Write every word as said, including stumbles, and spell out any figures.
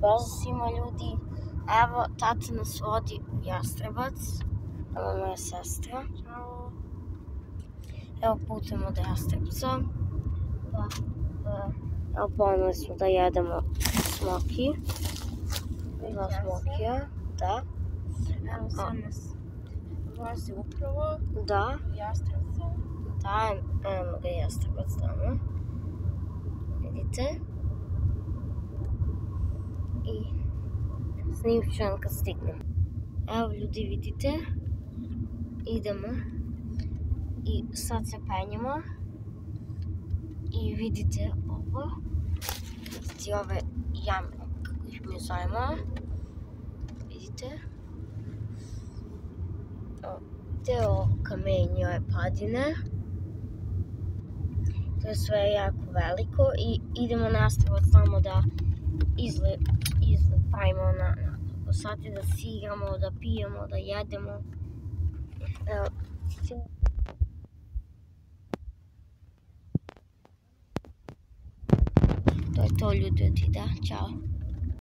Pozdrav svima ljudi, evo tata nas vodi u Jastrebac, ovo moja sestra. Ćao. Evo putujemo do Jastrebca, da, da, evo poneli smo da jedemo smoki, dva smokija, da. Evo sad nas vozi upravo Da, u Jastrebca. da, evo ga Jastrebac tamo, vidite. I snimit ću vam kad stignem. Evo ljudi vidite, idemo i sad se penjemo i vidite ovo, vidite ove jame kako ih mi zovemo, vidite, deo kamenja ove padine, to je sve jako veliko i idemo nastaviti samo da izlet, izlet pravimo na, na posati, da se igramo, da pijemo, da jedemo. Evo, to je to ljudi, da, čao.